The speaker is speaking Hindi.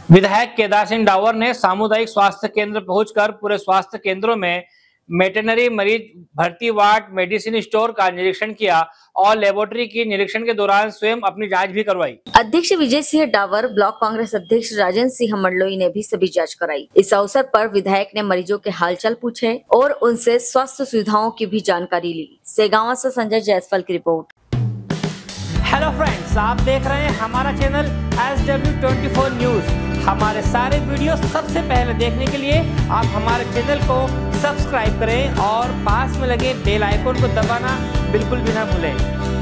विधायक केदार सिंह डावर ने सामुदायिक स्वास्थ्य केंद्र पहुंचकर पूरे स्वास्थ्य केंद्रों में वेटरनरी मरीज भर्ती वार्ड, मेडिसिन स्टोर का निरीक्षण किया और लेबोरेटरी की निरीक्षण के दौरान स्वयं अपनी जांच भी करवाई। अध्यक्ष विजय सिंह डावर, ब्लॉक कांग्रेस अध्यक्ष राजेंद्र सिंह मंडलोई ने भी सभी जांच कराई। इस अवसर पर विधायक ने मरीजों के हालचाल पूछे और उनसे स्वास्थ्य सुविधाओं की भी जानकारी ली। सेगांव से संजय जायसवाल की रिपोर्ट। हेलो फ्रेंड्स, आप देख रहे हैं हमारा चैनल SW24 न्यूज। हमारे सारे वीडियो सबसे पहले देखने के लिए आप हमारे चैनल को सब्सक्राइब करें और पास में लगे बेल आइकन को दबाना बिल्कुल भी ना भूलें।